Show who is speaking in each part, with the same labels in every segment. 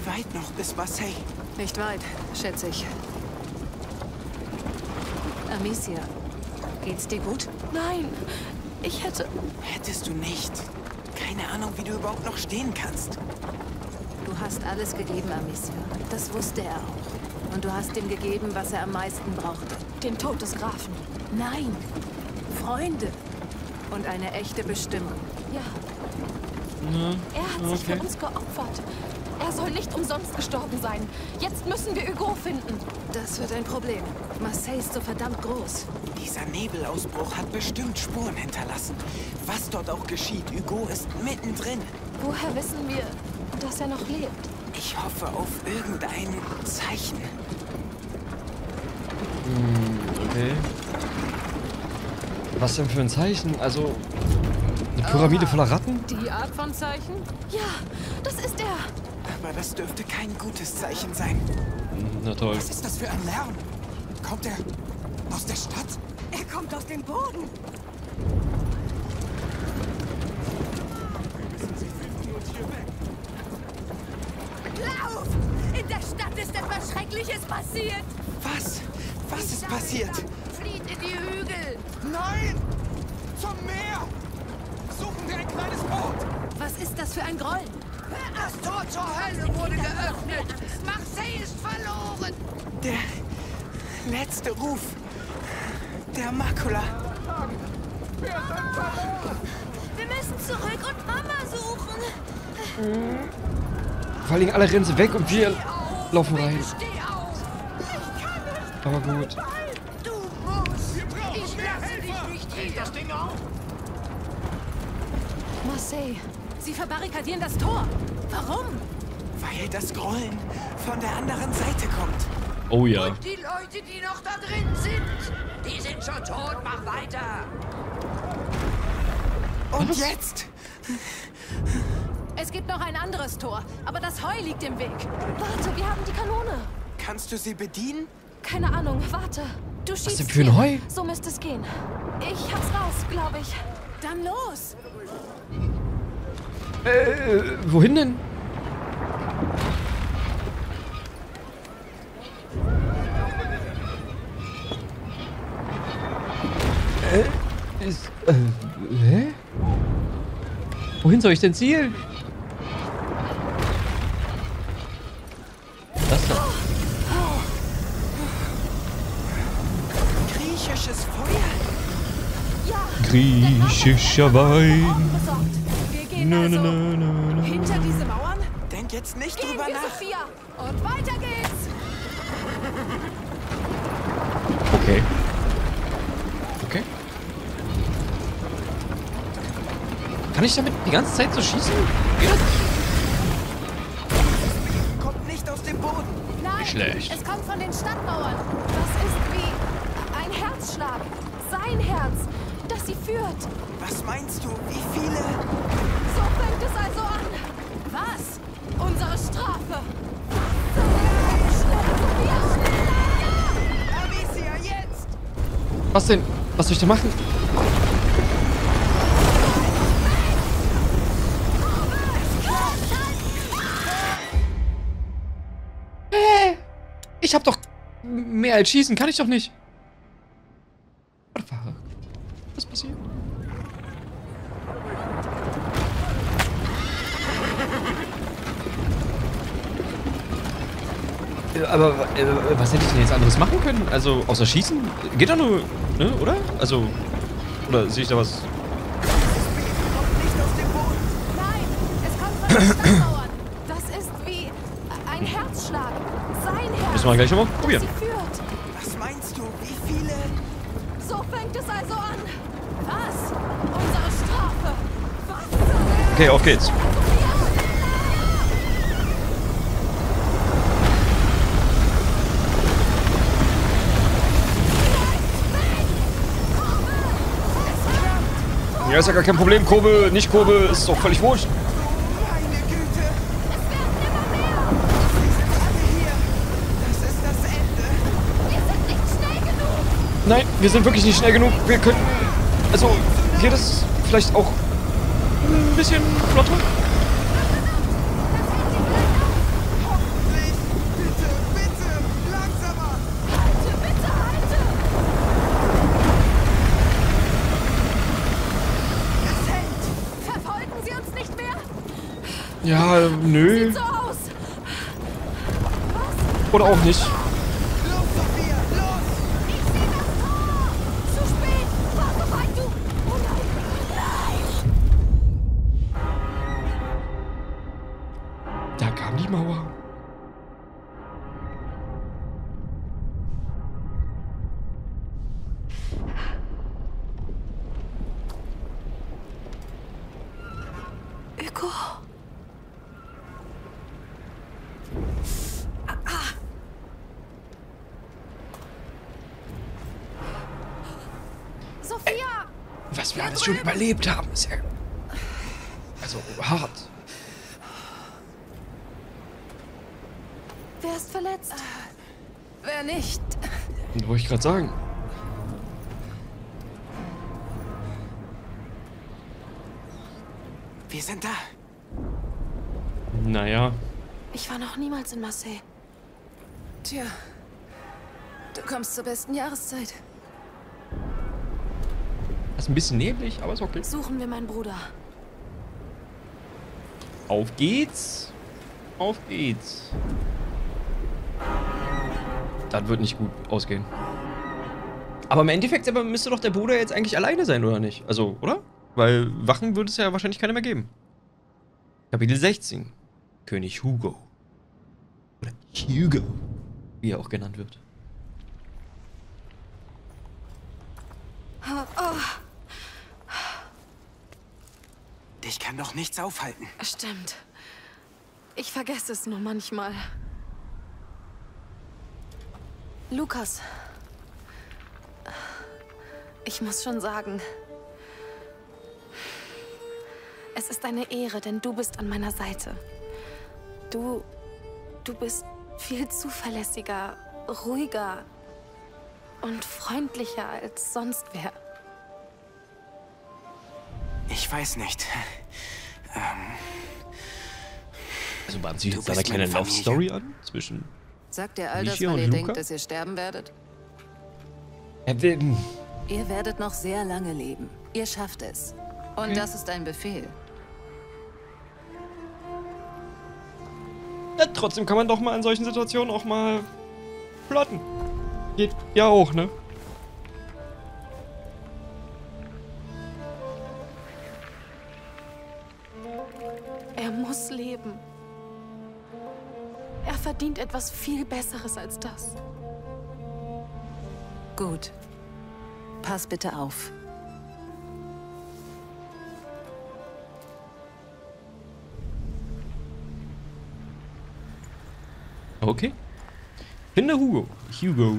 Speaker 1: Wie weit noch bis Marseille?
Speaker 2: Nicht weit, schätze ich. Amicia, geht's dir gut?
Speaker 3: Nein, ich hätte...
Speaker 1: Hättest du nicht. Keine Ahnung, wie du überhaupt noch stehen kannst.
Speaker 2: Du hast alles gegeben, Amicia. Das wusste er auch. Und du hast ihm gegeben, was er am meisten brauchte.
Speaker 3: Den Tod des Grafen.
Speaker 2: Nein, Freunde. Und eine echte Bestimmung.
Speaker 3: Ja. Er hat sich für uns geopfert. Er soll nicht umsonst gestorben sein. Jetzt müssen wir Hugo finden.
Speaker 2: Das wird ein Problem. Marseille ist so verdammt groß.
Speaker 1: Dieser Nebelausbruch hat bestimmt Spuren hinterlassen. Was dort auch geschieht, Hugo ist mittendrin.
Speaker 3: Woher wissen wir, dass er noch lebt?
Speaker 1: Ich hoffe auf irgendein Zeichen.
Speaker 4: Okay. Was denn für ein Zeichen? Also, eine Pyramide voller Ratten?
Speaker 2: Die Art von Zeichen?
Speaker 3: Ja, das ist er.
Speaker 1: Aber das dürfte kein gutes Zeichen sein.
Speaker 4: Na toll.
Speaker 1: Was ist das für ein Lärm? Kommt er aus der Stadt?
Speaker 2: Er kommt aus dem Boden.
Speaker 5: Lauf! In der Stadt ist etwas Schreckliches passiert!
Speaker 1: Was? Was ist passiert?
Speaker 5: Flieht in die Hügel!
Speaker 1: Nein! Zum Meer! Suchen wir ein kleines Boot!
Speaker 2: Was ist das für ein Grollen?
Speaker 5: Das Tor zur Hölle wurde geöffnet! Marseille ist verloren!
Speaker 1: Der letzte Ruf. Der Makula.
Speaker 5: Wir müssen zurück und Mama suchen!
Speaker 4: Vor allem alle rennen sie weg und wir laufen rein.
Speaker 5: Steh auf! Ich kann nicht!
Speaker 4: Aber gut.
Speaker 5: Du musst! Ich lasse dich nicht hier! Das Ding auf!
Speaker 3: Marseille.
Speaker 2: Sie verbarrikadieren das Tor. Warum?
Speaker 1: Weil das Grollen von der anderen Seite kommt.
Speaker 4: Oh ja.
Speaker 5: Und die Leute, die noch da drin sind, die sind schon tot. Mach weiter!
Speaker 1: Und jetzt?
Speaker 2: Es gibt noch ein anderes Tor, aber das Heu liegt im Weg.
Speaker 3: Warte, wir haben die Kanone.
Speaker 1: Kannst du sie bedienen?
Speaker 3: Keine Ahnung, warte. Du schießt
Speaker 4: denn für ein
Speaker 3: hier.
Speaker 4: Heu?
Speaker 3: So müsste es gehen. Ich hab's raus, glaube ich.
Speaker 2: Dann los.
Speaker 4: Wohin denn? Hä? Wohin soll ich denn zielen? Das da.
Speaker 1: Griechisches Feuer.
Speaker 3: Ja.
Speaker 4: Griechischer Wein.
Speaker 3: Besorgt.
Speaker 2: Wir gehen
Speaker 4: Nö,
Speaker 2: also
Speaker 4: nö, nö, nö, nö.
Speaker 2: hinter diese Mauern.
Speaker 1: Denk jetzt nicht
Speaker 3: Gehen
Speaker 1: drüber
Speaker 3: wir,
Speaker 1: nach.
Speaker 3: Sophia.
Speaker 2: Und weiter geht's.
Speaker 4: Okay. Okay. Kann ich damit die ganze Zeit so schießen? Geht das?
Speaker 1: Kommt nicht aus dem Boden.
Speaker 2: Nein,
Speaker 4: schlecht.
Speaker 2: es kommt von den Stadtmauern.
Speaker 3: Das ist wie ein Herzschlag. Sein Herz, das sie führt.
Speaker 1: Was meinst du? Wie viele?
Speaker 3: So fängt es also an.
Speaker 2: Was? Unsere Strafe.
Speaker 1: Amicia, jetzt!
Speaker 4: Was denn? Was soll ich denn machen? Ich hab doch mehr als schießen, kann ich doch nicht. Was passiert? Aber was hätte ich denn jetzt anderes machen können? Also außer schießen? Geht doch nur, ne? Oder? Also, oder sehe ich da was?
Speaker 1: Kommt nicht aus dem Boden.
Speaker 3: Nein, es kommt von den Stadtmauern. Das ist wie ein Herzschlag. Sein Herz.
Speaker 4: Müssen wir gleich nochmal
Speaker 3: das
Speaker 4: probieren.
Speaker 3: sie führt.
Speaker 1: Was meinst du? Wie viele?
Speaker 3: So fängt es also an.
Speaker 2: Was? Unsere Strafe.
Speaker 4: Okay, auf geht's. Ja, ist ja gar kein Problem. Kurve, nicht Kurve, ist doch völlig wurscht.
Speaker 1: Meine Güte! Sie sind alle hier. Das ist das Ende.
Speaker 3: Wir sind nicht schnell genug.
Speaker 4: Nein, wir sind wirklich nicht schnell genug. Wir könnten, also, geht das vielleicht auch ein bisschen flotter? Ja, nö.
Speaker 3: Sieht so aus.
Speaker 4: Oder auch nicht.
Speaker 5: Los, Sophia, los!
Speaker 3: Ich sehe das Tor. Zu spät. War so weit, du. Oh nein.
Speaker 4: Da kam die Mauer.
Speaker 3: Hugo. Sophia!
Speaker 4: Was wir alles schon überlebt haben, ist ja... Also, hart.
Speaker 3: Wer ist verletzt?
Speaker 2: Wer nicht?
Speaker 4: Wollte ich gerade sagen.
Speaker 1: Wir sind da.
Speaker 4: Naja.
Speaker 3: Ich war noch niemals in Marseille.
Speaker 2: Tja, du kommst zur besten Jahreszeit.
Speaker 4: Ist ein bisschen neblig, aber ist okay.
Speaker 3: Suchen wir meinen Bruder.
Speaker 4: Auf geht's. Auf geht's. Das wird nicht gut ausgehen. Aber im Endeffekt müsste doch der Bruder jetzt eigentlich alleine sein, oder nicht? Also, oder? Weil Wachen würde es ja wahrscheinlich keine mehr geben. Kapitel 16. König Hugo. Oder Hugo, wie er auch genannt wird.
Speaker 1: Dich kann doch nichts aufhalten.
Speaker 3: Stimmt. Ich vergesse es nur manchmal. Lukas. Ich muss schon sagen, es ist eine Ehre, denn du bist an meiner Seite. Du bist viel zuverlässiger, ruhiger und freundlicher als sonst wer.
Speaker 1: Ich weiß nicht.
Speaker 4: Also bahnt sich
Speaker 1: Du
Speaker 4: jetzt eine
Speaker 1: bist
Speaker 4: kleine
Speaker 1: meine
Speaker 4: Love Story an? Zwischen...
Speaker 2: Sagt ihr all das,
Speaker 4: Alicia
Speaker 2: weil ihr
Speaker 4: und
Speaker 2: denkt,
Speaker 4: Luca?
Speaker 2: dass ihr sterben werdet?
Speaker 4: Ja,
Speaker 2: Ihr werdet noch sehr lange leben. Ihr schafft es. Und das ist ein Befehl.
Speaker 4: trotzdem kann man doch mal in solchen Situationen auch mal plotten. Geht ja auch, ne?
Speaker 3: Er muss leben. Er verdient etwas viel Besseres als das.
Speaker 2: Gut. Pass bitte auf.
Speaker 4: Okay. Finde Hugo. Hugo.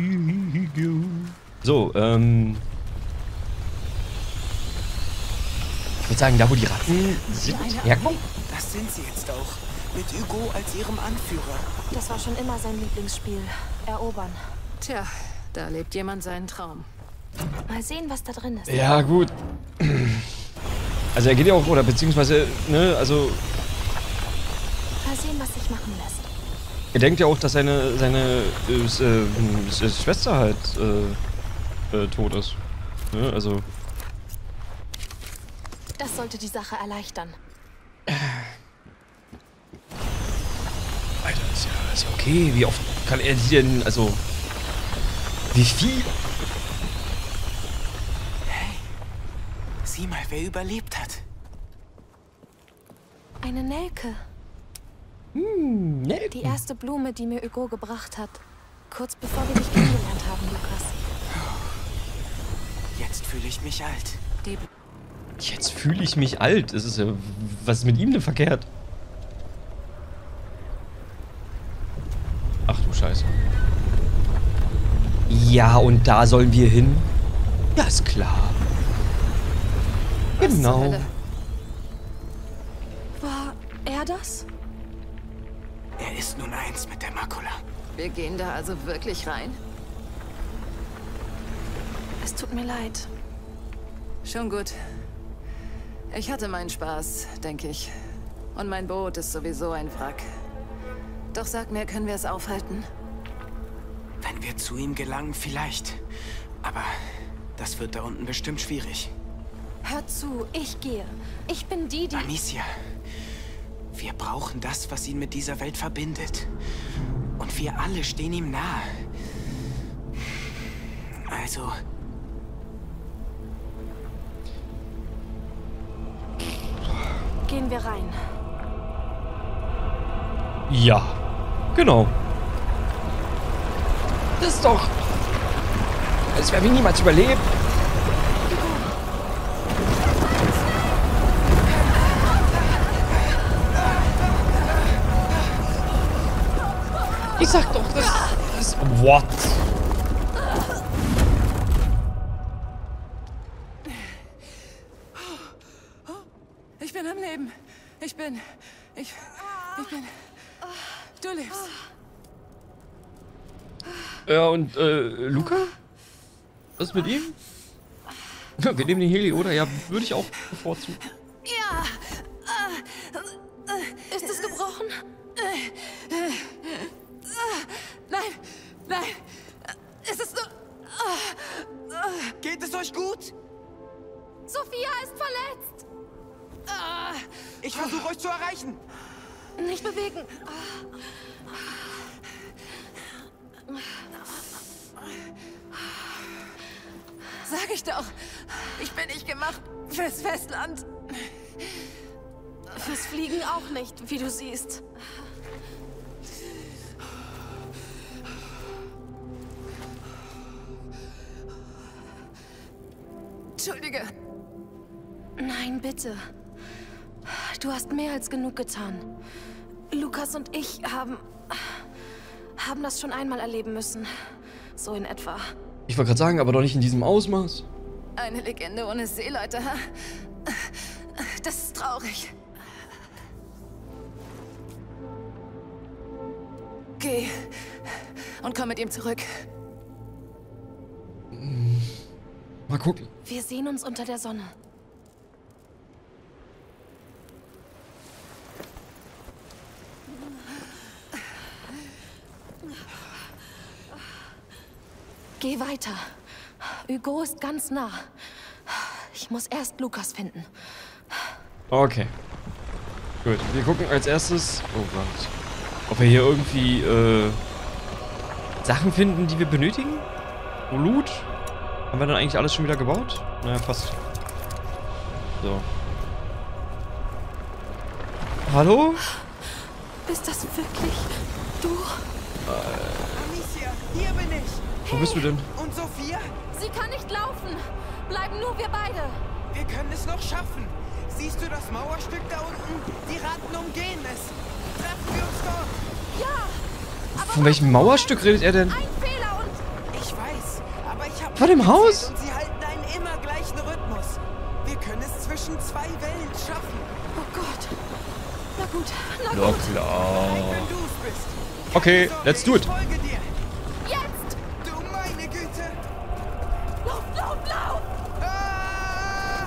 Speaker 4: So, ich würde sagen, da wo die Ratten sind. Herkunft?
Speaker 1: Das sind sie jetzt auch. Mit Hugo als ihrem Anführer.
Speaker 3: Das war schon immer sein Lieblingsspiel. Erobern.
Speaker 2: Tja, da lebt jemand seinen Traum.
Speaker 3: Mal sehen, was da drin ist.
Speaker 4: Ja, gut. Also er geht ja auch, oder beziehungsweise, ne, also
Speaker 3: Mal sehen, was sich machen lässt.
Speaker 4: er denkt ja auch, dass seine Schwester halt tot ist. Ne, also.
Speaker 3: Das sollte die Sache erleichtern.
Speaker 4: Alter, ist ja okay. Wie oft kann er sie denn, also. Wie viel?
Speaker 1: Hey, sieh mal, wer überlebt hat.
Speaker 3: Eine Nelke.
Speaker 4: Ne?
Speaker 3: Die erste Blume, die mir Hugo gebracht hat. Kurz bevor wir dich kennengelernt haben, Lukas.
Speaker 1: Jetzt fühle ich mich alt.
Speaker 2: Die
Speaker 4: Jetzt fühle ich mich alt. Es ist ja. Was ist mit ihm denn verkehrt? Ach du Scheiße. Ja, und da sollen wir hin? Ja, ist klar.
Speaker 2: Was zur
Speaker 4: Genau.
Speaker 2: Hölle?
Speaker 3: War er das?
Speaker 1: Er ist nun eins mit der Makula.
Speaker 2: Wir gehen da also wirklich rein?
Speaker 3: Es tut mir leid.
Speaker 2: Schon gut. Ich hatte meinen Spaß, denke ich. Und mein Boot ist sowieso ein Wrack. Doch sag mir, können wir es aufhalten?
Speaker 1: Wenn wir zu ihm gelangen, vielleicht. Aber das wird da unten bestimmt schwierig.
Speaker 3: Hör zu, ich gehe. Ich bin die...
Speaker 1: Amicia, Wir brauchen das, was ihn mit dieser Welt verbindet. Und wir alle stehen ihm nahe. Also...
Speaker 3: Gehen wir rein.
Speaker 4: Ja, genau. Das ist doch... Das werden wir niemals überleben. Ich sag doch, das... What?
Speaker 2: Ich bin am Leben. Ich bin... Du lebst.
Speaker 4: Ja, und, Luca? Was ist mit ihm? Wir nehmen den Heli, oder? Ja, würde ich auch bevorzugen.
Speaker 3: Ja. Ist es gebrochen?
Speaker 2: Nein, nein. Es ist nur...
Speaker 1: Geht es euch gut?
Speaker 3: Sophia ist verletzt.
Speaker 1: Ich versuche euch zu erreichen.
Speaker 3: Nicht bewegen.
Speaker 2: Sag ich doch. Ich bin nicht gemacht fürs Festland.
Speaker 3: Fürs Fliegen auch nicht, wie du siehst.
Speaker 2: Entschuldige.
Speaker 3: Nein, bitte. Du hast mehr als genug getan. Lukas und ich haben das schon einmal erleben müssen. So in etwa.
Speaker 4: Ich wollte gerade sagen, aber doch nicht in diesem Ausmaß.
Speaker 2: Eine Legende ohne Seeleute, ha? Das ist traurig. Geh und komm mit ihm zurück.
Speaker 4: Mal gucken.
Speaker 3: Wir sehen uns unter der Sonne. Geh weiter. Hugo ist ganz nah. Ich muss erst Lukas finden.
Speaker 4: Okay. Gut, wir gucken als erstes... Oh Gott. Ob wir hier irgendwie, Sachen finden, die wir benötigen? So Loot? Haben wir dann eigentlich alles schon wieder gebaut? Naja, fast. So. Hallo?
Speaker 3: Ist das wirklich du?
Speaker 1: Amicia, hier bin ich.
Speaker 4: Wo bist du denn?
Speaker 1: Und Sophia?
Speaker 3: Sie kann nicht laufen. Bleiben nur wir beide.
Speaker 1: Wir können es noch schaffen. Siehst du das Mauerstück da unten? Die Ratten umgehen es. Treffen wir uns dort.
Speaker 3: Ja. Aber
Speaker 4: Von welchem Mauerstück redet er denn?
Speaker 3: ein Fehler und...
Speaker 1: Ich weiß, aber ich habe...
Speaker 4: Vor dem Haus?
Speaker 1: Und sie halten einen immer gleichen Rhythmus. Wir können es zwischen zwei Wellen schaffen.
Speaker 3: Oh Gott. Na gut, na
Speaker 4: Ja,
Speaker 3: gut.
Speaker 4: klar.
Speaker 1: Wenn du es bist.
Speaker 4: Okay,
Speaker 1: Sorge,
Speaker 4: let's do it.
Speaker 1: Ich folge dir.
Speaker 3: Jetzt.
Speaker 1: Du meine Güte.
Speaker 3: Lauf, lauf, lauf.
Speaker 1: Ah!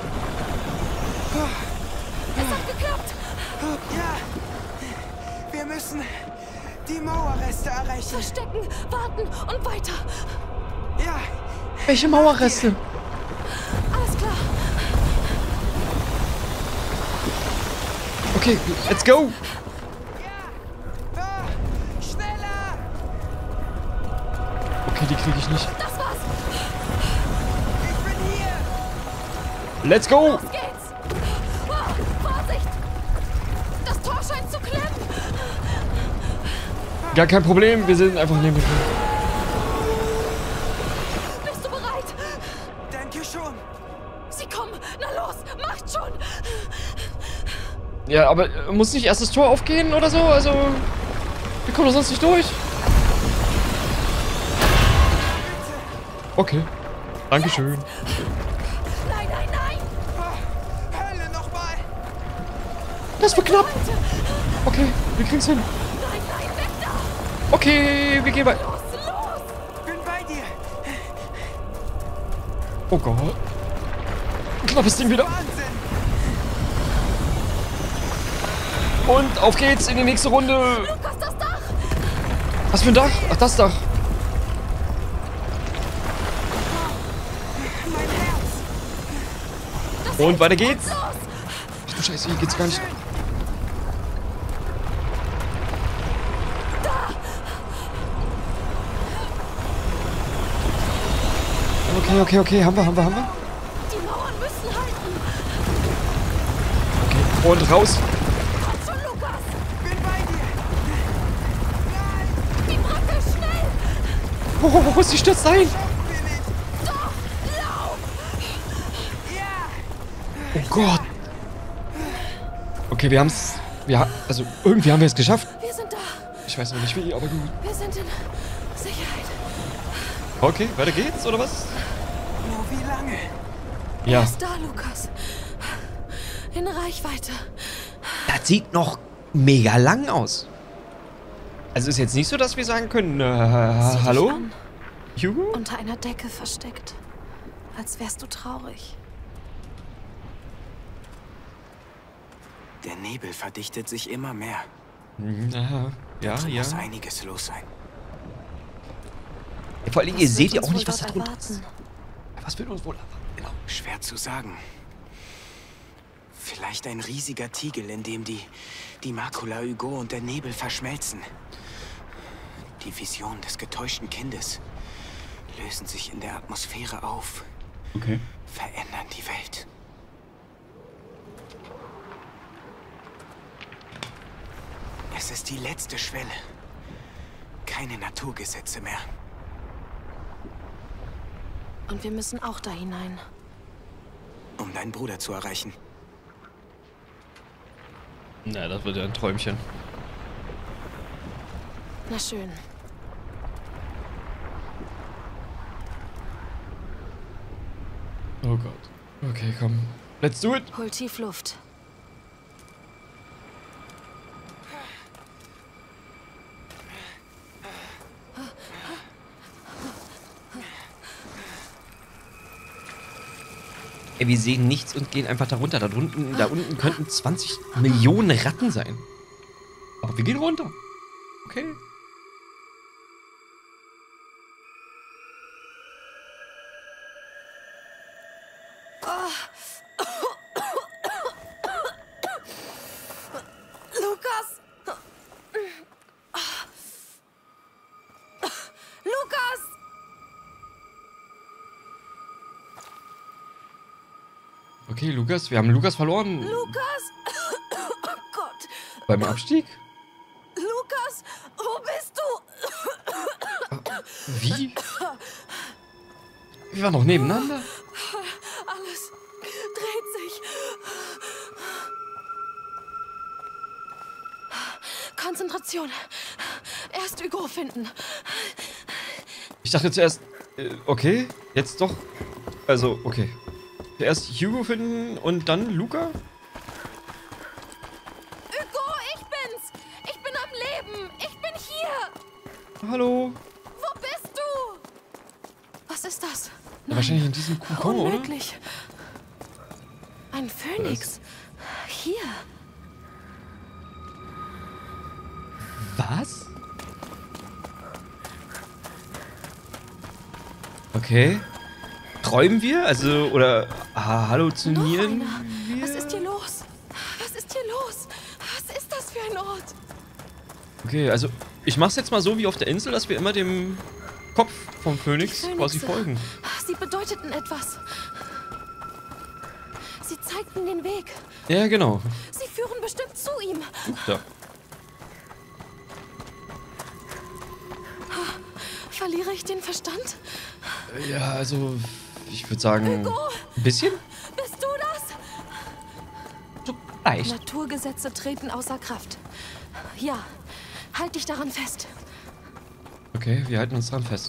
Speaker 3: Es hat geklappt.
Speaker 1: Ja. Wir müssen die Mauerreste erreichen.
Speaker 3: Verstecken, warten und weiter.
Speaker 1: Ja.
Speaker 4: Welche Mauerreste?
Speaker 3: Alles klar.
Speaker 4: Okay, let's go.
Speaker 1: Ja. Ah, schneller.
Speaker 4: Okay, die kriege ich nicht.
Speaker 3: Das war's.
Speaker 1: Ich bin hier.
Speaker 4: Let's go.
Speaker 3: Los geht's. Oh, Vorsicht. Das Tor scheint zu klemmen.
Speaker 4: Gar kein Problem, wir sind einfach neben dem.
Speaker 3: Bist du bereit?
Speaker 1: Danke schon.
Speaker 3: Sie kommen. Na los, macht schon.
Speaker 4: Ja, aber muss nicht erst das Tor aufgehen oder so? Also, wir kommen doch sonst nicht durch. Okay. Dankeschön.
Speaker 3: Nein, nein, nein.
Speaker 1: Oh, Hölle nochmal.
Speaker 4: Das war knapp. Okay, wir kriegen's hin.
Speaker 3: Nein, nein, weg da.
Speaker 4: Okay, wir gehen bei...
Speaker 3: Los, los.
Speaker 1: Bin bei dir.
Speaker 4: Oh Gott. Ein knappes Ding wieder.
Speaker 1: Wahnsinn.
Speaker 4: Und auf geht's in die nächste Runde.
Speaker 3: Lukas, das Dach.
Speaker 4: Was für ein Dach? Ach, das Dach.
Speaker 1: Mein Herz.
Speaker 4: Und weiter geht's.
Speaker 3: Los.
Speaker 4: Ach du Scheiße, hier geht's gar nicht. Okay. Haben wir.
Speaker 3: Die Mauern müssen halten.
Speaker 4: Okay, und raus.
Speaker 3: Komm schon, Lukas.
Speaker 1: Bin bei dir. Nein,
Speaker 3: Die Brücke, schnell.
Speaker 4: Oh, sie stürzt ein.
Speaker 1: schaffen wir nicht.
Speaker 3: Doch, lauf.
Speaker 1: Ja.
Speaker 4: Oh Gott. Okay, wir haben's. Also irgendwie haben wir es geschafft.
Speaker 3: Wir sind da.
Speaker 4: Ich weiß noch nicht wie, aber gut.
Speaker 3: Wir sind in Sicherheit.
Speaker 4: Okay, weiter geht's, oder was?
Speaker 1: Nur wie lange?
Speaker 4: Ja.
Speaker 3: Er ist da, Lukas. In Reichweite.
Speaker 4: Das sieht noch mega lang aus. Also ist jetzt nicht so, dass wir sagen können,
Speaker 3: Sieh dich
Speaker 4: hallo?
Speaker 3: an.
Speaker 4: Hugo?
Speaker 3: Unter einer Decke versteckt. Als wärst du traurig.
Speaker 1: Der Nebel verdichtet sich immer mehr.
Speaker 4: Aha. Ja.
Speaker 1: Muss einiges los sein.
Speaker 4: Ja, vor allem, ihr
Speaker 3: Was
Speaker 4: seht
Speaker 3: wird
Speaker 4: ja auch
Speaker 3: uns
Speaker 4: nicht,
Speaker 3: wohl
Speaker 4: was da
Speaker 3: dort
Speaker 4: drunter ist.
Speaker 3: erwarten?
Speaker 4: Was wird uns wohl erwarten? Genau.
Speaker 1: Schwer zu sagen. Vielleicht ein riesiger Tiegel, in dem die Makula Hugo und der Nebel verschmelzen. Die Visionen des getäuschten Kindes lösen sich in der Atmosphäre auf,
Speaker 4: Okay.
Speaker 1: verändern die Welt. Es ist die letzte Schwelle. Keine Naturgesetze mehr.
Speaker 3: Und wir müssen auch da hinein.
Speaker 1: Um deinen Bruder zu erreichen.
Speaker 4: Na, das wird ja ein Träumchen.
Speaker 3: Na schön.
Speaker 4: Oh Gott. Okay, komm. Let's do it.
Speaker 3: Hol tief Luft.
Speaker 4: Ey, wir sehen nichts und gehen einfach da runter. Da unten könnten 20 Millionen Ratten sein. Aber wir gehen runter. Okay.
Speaker 3: Lukas! Lukas!
Speaker 4: Okay, Lukas. Wir haben Lukas verloren.
Speaker 3: Lukas! Oh Gott!
Speaker 4: Beim Abstieg?
Speaker 3: Lukas! Wo bist du?
Speaker 4: Wie? Wir waren noch nebeneinander.
Speaker 3: Alles dreht sich. Konzentration. Erst Hugo finden.
Speaker 4: Ich dachte zuerst, okay, jetzt doch. Also, okay. Zuerst Hugo finden und dann Luca?
Speaker 3: Hugo, ich bin's! Ich bin am Leben! Ich bin hier!
Speaker 4: Hallo?
Speaker 3: Wo bist du? Was ist das?
Speaker 4: Ja, wahrscheinlich in diesem Kokon, oder?
Speaker 3: Unmöglich. Ein Phönix. Hier.
Speaker 4: Was? Okay. Träumen wir? Also, oder halluzinieren
Speaker 3: Noch einer.
Speaker 4: wir?
Speaker 3: Was ist hier los? Was ist hier los? Was ist das für ein Ort?
Speaker 4: Okay, also ich mach's jetzt mal so wie auf der Insel, dass wir immer dem Kopf vom Phönix
Speaker 3: Die
Speaker 4: quasi
Speaker 3: Phönixe.
Speaker 4: folgen.
Speaker 3: Sie bedeuteten etwas. Sie zeigten den Weg.
Speaker 4: Ja, genau.
Speaker 3: Sie führen bestimmt zu ihm.
Speaker 4: Da.
Speaker 3: Verliere ich den Verstand?
Speaker 4: Ja, also ich würde sagen, ein bisschen?
Speaker 3: Bist du das?
Speaker 4: So leicht.
Speaker 3: Naturgesetze treten außer Kraft. Ja, halt dich daran fest.
Speaker 4: Okay, wir halten uns dran fest.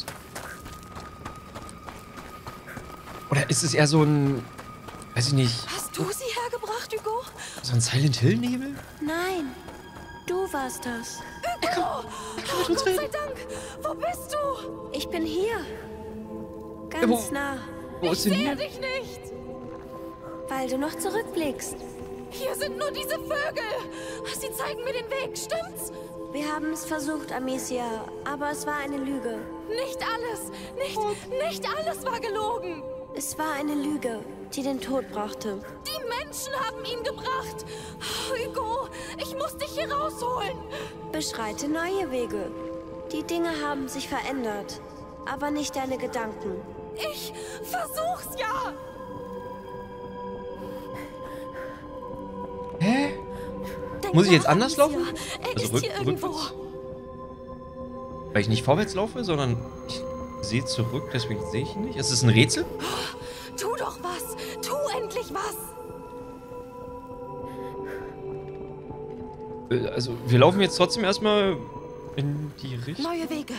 Speaker 4: Oder ist es eher so ein, weiß ich nicht,
Speaker 3: Hast du sie hergebracht, Hugo?
Speaker 4: so ein Silent Hill Nebel?
Speaker 6: Nein, du warst das.
Speaker 3: Oh, Gott sei Dank. Wo bist du?
Speaker 6: Ich bin hier.
Speaker 4: Ja,
Speaker 6: Ganz nah,
Speaker 4: Wo ist
Speaker 3: Ich
Speaker 4: denn
Speaker 3: sehe
Speaker 4: hier?
Speaker 3: dich nicht.
Speaker 6: weil du noch zurückblickst.
Speaker 3: Hier sind nur diese Vögel. Sie zeigen mir den Weg, stimmt's?
Speaker 6: Wir haben es versucht, Amicia, aber es war eine Lüge.
Speaker 3: Nicht alles. Nicht alles war gelogen.
Speaker 6: Es war eine Lüge, die den Tod brachte.
Speaker 3: Die Menschen haben ihn gebracht. Hugo, ich muss dich hier rausholen.
Speaker 6: Beschreite neue Wege. Die Dinge haben sich verändert, aber nicht deine Gedanken.
Speaker 3: Ich versuch's ja!
Speaker 4: Hä?
Speaker 3: Denk
Speaker 4: Muss ich jetzt
Speaker 3: nach,
Speaker 4: anders
Speaker 3: Amicia.
Speaker 4: laufen?
Speaker 3: Er
Speaker 4: Also
Speaker 3: ist hier irgendwo.
Speaker 4: rückwärts? Weil ich nicht vorwärts laufe, sondern ich sehe zurück, deswegen sehe ich ihn nicht. Ist es ein Rätsel?
Speaker 3: Tu doch was! Tu endlich was!
Speaker 4: Also, wir laufen jetzt trotzdem erstmal in die Richtung.
Speaker 3: Neue Wege.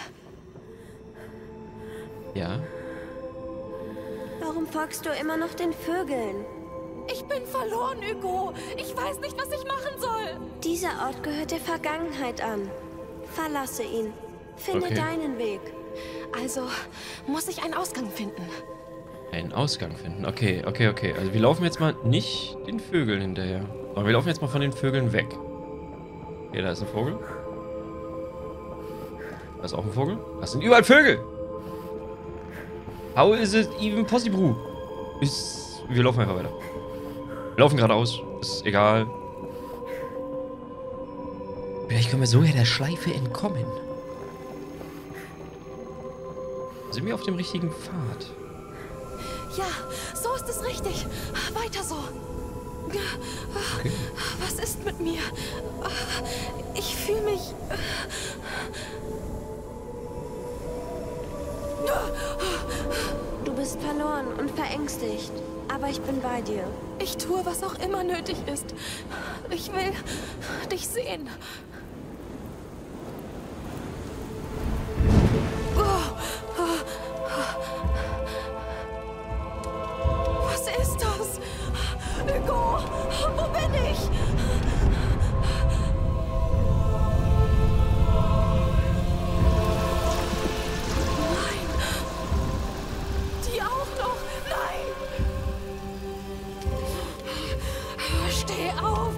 Speaker 4: Ja.
Speaker 6: Warum folgst du immer noch den Vögeln?
Speaker 3: Ich bin verloren, Hugo. Ich weiß nicht, was ich machen soll.
Speaker 6: Dieser Ort gehört der Vergangenheit an. Verlasse ihn. Finde
Speaker 4: Okay.
Speaker 6: deinen Weg.
Speaker 3: Also muss ich einen Ausgang finden.
Speaker 4: Einen Ausgang finden. Okay. Also wir laufen jetzt mal nicht den Vögeln hinterher. Sondern wir laufen jetzt mal von den Vögeln weg. Okay, da ist ein Vogel. Da ist auch ein Vogel. Das sind überall Vögel! How is it even possible? Wir laufen einfach weiter. Wir laufen geradeaus. Ist egal. Vielleicht können wir so ja der Schleife entkommen. Sind wir auf dem richtigen Pfad?
Speaker 3: Ja, so ist es richtig. Weiter so.
Speaker 4: Okay.
Speaker 3: Was ist mit mir? Ich fühle mich...
Speaker 6: Du bist verloren und verängstigt. Aber ich bin bei dir.
Speaker 3: Ich tue, was auch immer nötig ist. Ich will dich sehen. Was ist das? Hugo, wo bin ich? Nein. Die auch noch. Nein. Steh auf.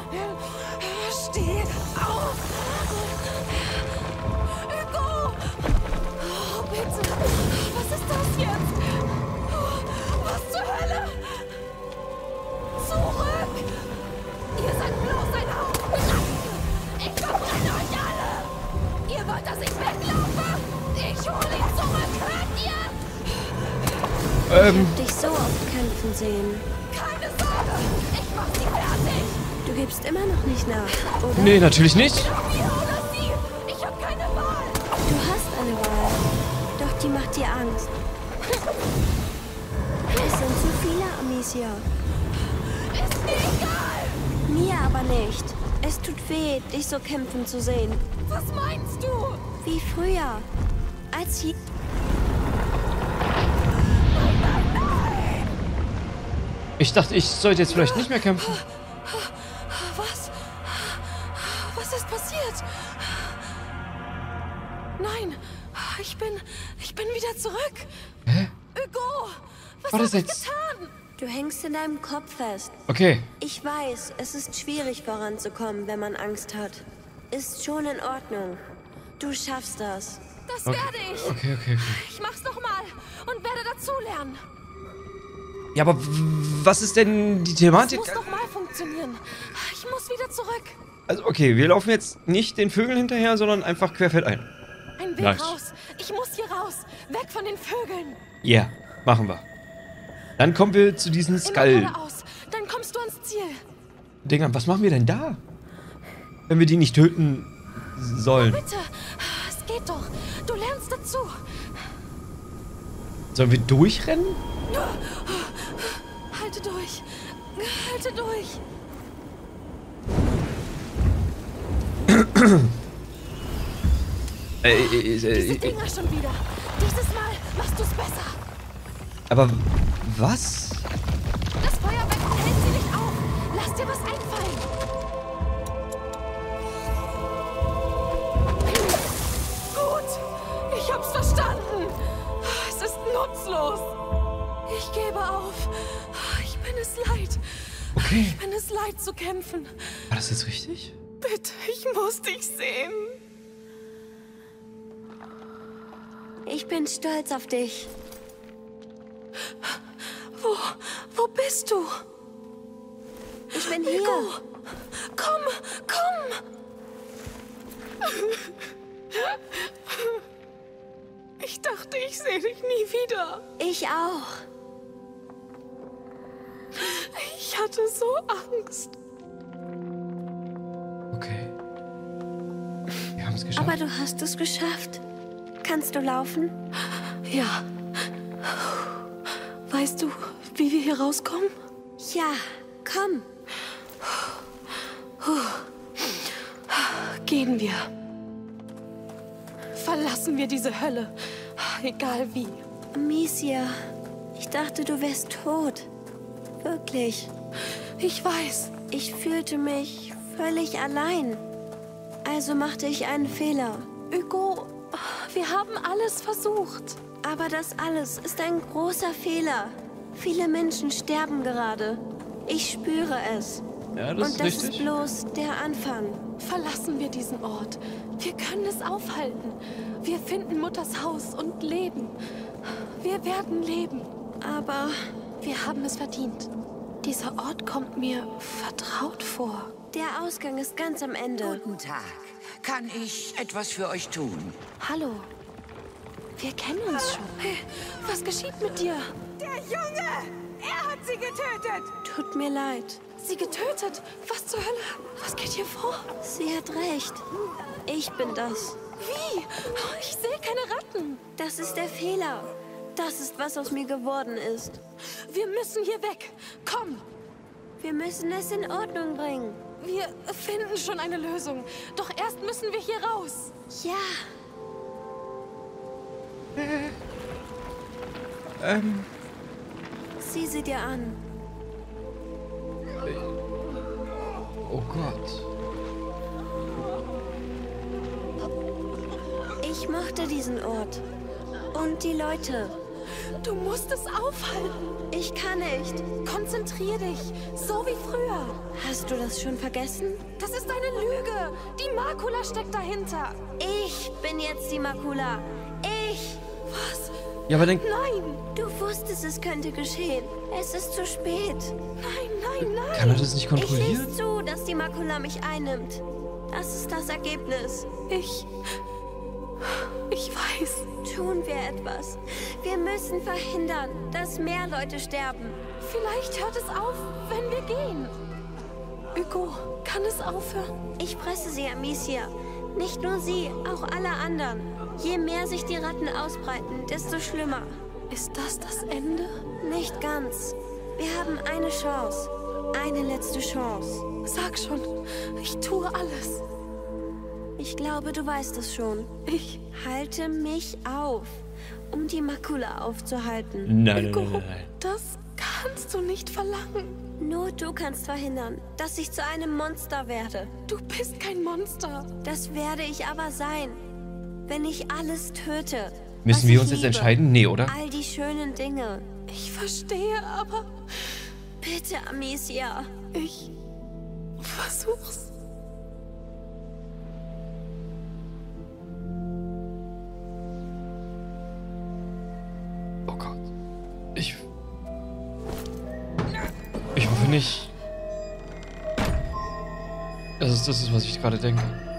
Speaker 3: Steh auf. Hugo. Oh, bitte. Was ist das jetzt? Was zur Hölle? Zurück. Ihr seid bloß ein Haufen Ratten. Ich verbrenne euch alle. Ihr wollt, dass ich weglaufe? Ich hole ihn zurück. Hört ihr?
Speaker 6: Ich hab dich so oft kämpfen sehen.
Speaker 3: Keine Sorge. Ich mach sie fertig.
Speaker 6: Du gibst immer noch nicht nach, oder?
Speaker 4: Nee, natürlich nicht.
Speaker 3: Ihr oder sie. Ich hab keine Wahl.
Speaker 6: Du hast eine Wahl. Doch die macht dir Angst. Es sind zu viele, Amicia.
Speaker 3: Ist mir egal.
Speaker 6: Mir aber nicht. Es tut weh, dich so kämpfen zu sehen.
Speaker 3: Was meinst du?
Speaker 6: Wie früher. Als hier...
Speaker 4: Ich dachte, ich sollte jetzt vielleicht nicht mehr kämpfen.
Speaker 3: Was? Was ist passiert? Nein, ich bin wieder zurück.
Speaker 4: Hä?
Speaker 3: Hugo, was
Speaker 4: War
Speaker 3: hab
Speaker 4: das
Speaker 3: ich
Speaker 4: jetzt?
Speaker 3: getan?
Speaker 6: Du hängst in deinem Kopf fest.
Speaker 4: Okay.
Speaker 6: Ich weiß, es ist schwierig voranzukommen, wenn man Angst hat. Ist schon in Ordnung. Du schaffst das.
Speaker 3: Das
Speaker 4: Okay.
Speaker 3: werde ich.
Speaker 4: Okay.
Speaker 3: Ich mach's nochmal und werde dazulernen.
Speaker 4: Ja, aber was ist denn die
Speaker 3: Es
Speaker 4: Thematik?
Speaker 3: muss nochmal funktionieren. Ich muss wieder zurück.
Speaker 4: Also, okay, wir laufen jetzt nicht den Vögeln hinterher, sondern einfach querfeldein.
Speaker 3: Ein Weg
Speaker 4: Nice.
Speaker 3: raus. Ich muss hier raus. Weg von den Vögeln.
Speaker 4: Ja, yeah, machen wir. Dann kommen wir zu diesen
Speaker 3: Immer
Speaker 4: Skull-Dingern.
Speaker 3: geradeaus. Dann kommst du ans Ziel.
Speaker 4: Was machen wir denn da? Wenn wir die nicht töten sollen.
Speaker 3: Bitte. Es geht doch. Du lernst dazu.
Speaker 4: Sollen wir durchrennen?
Speaker 3: Halte durch. Halte durch. Diese Dinger schon wieder. Dieses Mal machst du's besser.
Speaker 4: Aber was?
Speaker 3: Das Feuerbecken hält sie nicht auf. Lass dir was einfallen. Gut. Ich hab's verstanden. Es ist nutzlos. Ich gebe auf. Ich bin es leid.
Speaker 4: Okay.
Speaker 3: Ich bin es leid zu kämpfen.
Speaker 4: War das jetzt richtig?
Speaker 3: Bitte, ich muss dich sehen.
Speaker 6: Ich bin stolz auf dich.
Speaker 3: Wo bist du?
Speaker 6: Ich bin hier.
Speaker 3: Hugo, komm. Ich dachte, ich sehe dich nie wieder.
Speaker 6: Ich auch.
Speaker 3: Ich hatte so Angst.
Speaker 4: Okay. Wir haben es geschafft.
Speaker 6: Aber du hast es geschafft. Kannst du laufen?
Speaker 3: Ja. Weißt du, wie wir hier rauskommen?
Speaker 6: Ja, komm.
Speaker 3: Gehen wir. Verlassen wir diese Hölle. Egal wie.
Speaker 6: Amicia, ich dachte, du wärst tot. Wirklich.
Speaker 3: Ich weiß.
Speaker 6: Ich fühlte mich völlig allein. Also machte ich einen Fehler.
Speaker 3: Hugo, wir haben alles versucht.
Speaker 6: Aber das alles ist ein großer Fehler. Viele Menschen sterben gerade. Ich spüre es.
Speaker 4: Ja, das
Speaker 6: Und
Speaker 4: ist
Speaker 6: das
Speaker 4: richtig.
Speaker 6: ist bloß der Anfang.
Speaker 3: Verlassen wir diesen Ort. Wir können es aufhalten. Wir finden Mutters Haus und leben. Wir werden leben.
Speaker 6: Aber
Speaker 3: Wir haben es verdient. Dieser Ort kommt mir vertraut vor.
Speaker 6: der Ausgang ist ganz am Ende.
Speaker 5: Guten Tag. Kann ich etwas für euch tun?
Speaker 3: Hallo. Wir kennen uns schon. Hey, was geschieht mit dir?
Speaker 5: Der Junge! Er hat sie getötet!
Speaker 6: Tut mir leid.
Speaker 3: Sie getötet? Was zur Hölle? Was geht hier vor?
Speaker 6: Sie hat recht. Ich bin das.
Speaker 3: Wie? Ich sehe keine Ratten.
Speaker 6: Das ist der Fehler. Das ist, was aus mir geworden ist.
Speaker 3: Wir müssen hier weg. Komm,
Speaker 6: Wir müssen es in Ordnung bringen.
Speaker 3: wir finden schon eine Lösung. Doch erst müssen wir hier raus.
Speaker 6: Ja, sieh sie dir an.
Speaker 4: Oh Gott.
Speaker 6: Ich mochte diesen Ort. Und die Leute.
Speaker 3: Du musst es aufhalten.
Speaker 6: Ich kann nicht.
Speaker 3: Konzentrier dich, so wie früher.
Speaker 6: Hast du das schon vergessen?
Speaker 3: Das ist eine Lüge. Die Makula steckt dahinter.
Speaker 6: Ich bin jetzt die Makula. Ich.
Speaker 3: Was?
Speaker 4: Ja, aber dann...
Speaker 3: Nein,
Speaker 6: Du wusstest, es könnte geschehen. Es ist zu spät.
Speaker 3: nein, nein, nein.
Speaker 4: Kann er das nicht
Speaker 6: Ich
Speaker 4: kontrollieren?
Speaker 6: ließ zu, dass die Makula mich einnimmt. Das ist das Ergebnis.
Speaker 3: Ich weiß.
Speaker 6: Tun wir etwas. Wir müssen verhindern, dass mehr Leute sterben.
Speaker 3: Vielleicht hört es auf, wenn wir gehen. Hugo, kann es aufhören?
Speaker 6: Ich presse sie, Amicia. Nicht nur sie, auch alle anderen. Je mehr sich die Ratten ausbreiten, desto schlimmer.
Speaker 3: Ist das das Ende?
Speaker 6: Nicht ganz. Wir haben eine Chance. Eine letzte Chance.
Speaker 3: Sag schon, ich tue alles.
Speaker 6: Ich glaube, du weißt es schon. Ich halte mich auf, um die Makula aufzuhalten.
Speaker 4: Nein,
Speaker 3: Hugo,
Speaker 4: nein, nein, nein.
Speaker 3: das kannst du nicht verlangen.
Speaker 6: Nur du kannst verhindern, dass ich zu einem Monster werde.
Speaker 3: Du bist kein Monster.
Speaker 6: Das werde ich aber sein, wenn ich alles töte.
Speaker 4: Müssen
Speaker 6: was
Speaker 4: wir
Speaker 6: ich
Speaker 4: uns jetzt
Speaker 6: liebe.
Speaker 4: entscheiden? Nee, oder?
Speaker 6: All die schönen Dinge.
Speaker 3: Ich verstehe, aber
Speaker 6: Bitte, Amicia.
Speaker 3: ich versuch's.
Speaker 4: Oh Gott. Ich hoffe nicht. Das ist, was ich gerade denke.